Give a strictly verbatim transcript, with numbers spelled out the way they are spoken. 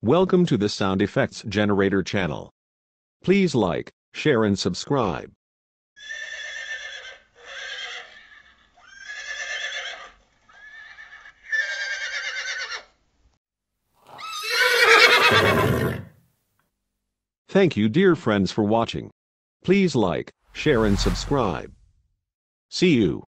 Welcome to the Sound Effects Generator channel. Please like, share and subscribe. Thank you dear friends for watching. Please like, share and subscribe. See you.